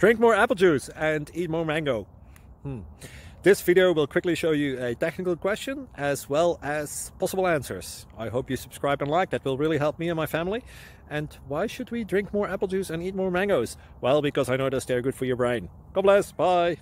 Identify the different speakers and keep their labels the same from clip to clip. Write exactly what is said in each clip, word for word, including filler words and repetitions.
Speaker 1: Drink more apple juice and eat more mango. Hmm. This video will quickly show you a technical question as well as possible answers. I hope you subscribe and like, that will really help me and my family. And why should we drink more apple juice and eat more mangoes? Well, because I noticed they're good for your brain. God bless, bye!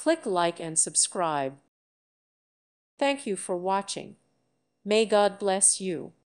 Speaker 2: Click like and subscribe. Thank you for watching. May God bless you.